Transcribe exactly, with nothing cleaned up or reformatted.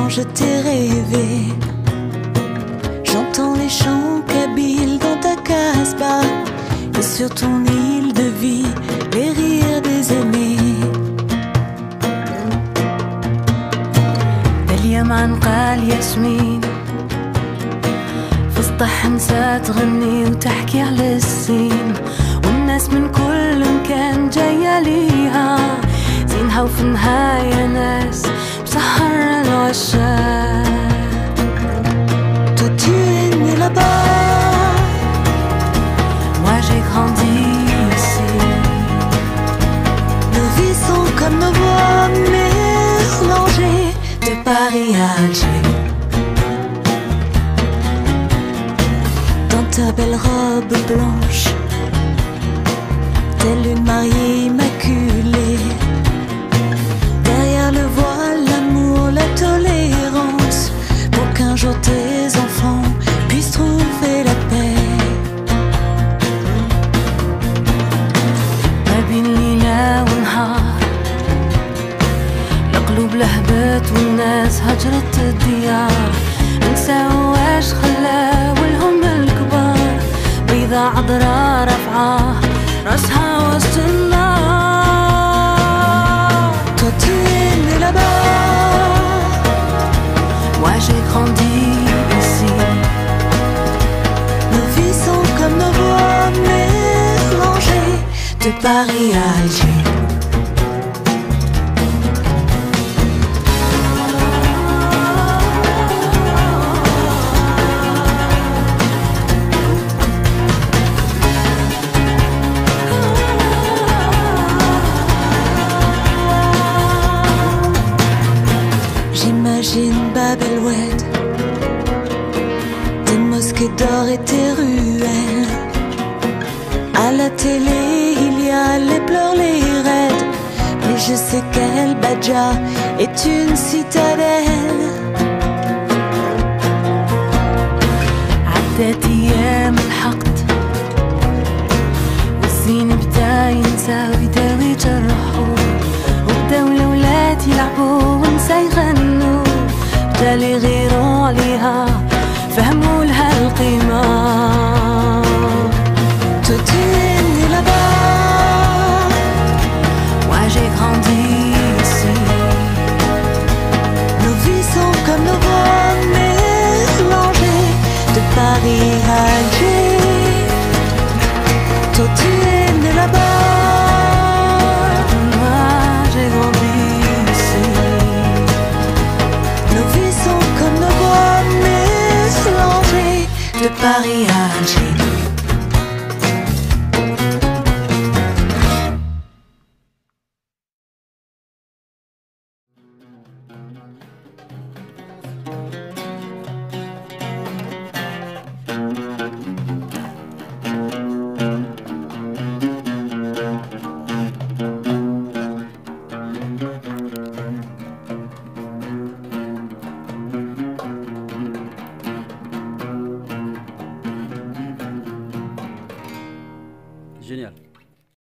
quand je t'ai rêvé. J'entends les chants kabyles dans ta casbah, et sur ton île de vie, les rires des aimés. اليمن قال ياسمين في الصح نسات تغني وتحكي على السين، والناس من كل مكان جاية ليها زينها، وفي النهاية ناس مسهر العشاق. Toi tu es né là-bas, moi j'ai grandi ici. Nos vies sont comme nos voix mélangées, de Paris à Alger. Dans ta belle robe blanche, telle une mariée immaculée, derrière le voile, l'amour, la tolérance, pour qu'un jour tes enfants puissent trouver la paix. ما بين ليلة ونهار القلوب لهبت والناس هجرت الديار، نساو واش خلا والهم الكبار، بيضة عذرا رافعة راسها وسط النار. Toi tu es né là-bas, moi j'ai grandi ici. Nos vies sont comme nos voix mélangées, de Paris à Alger. J'imagine Bab el-Oued, des mosquées d'or et des ruelles. À la télé, il y a les pleurs, les raids, mais je sais qu'El Badja est une citadelle. عدت أيام الحقد والزين بدا ينسى ويداوي جرحه، وبداو الأولاد يلعبوا ونسى يغنوا، بدا اللي يغيروا عليها فهموا لها القيمة. Toi tu es né là-bas, moi j'ai grandi ici. Nos vies sont comme nos voix mélangées, de Paris à Alger. Toi tu es né là-bas, moi j'ai grandi ici. Nos vies sont comme nos voix mélangées, de Paris à Alger.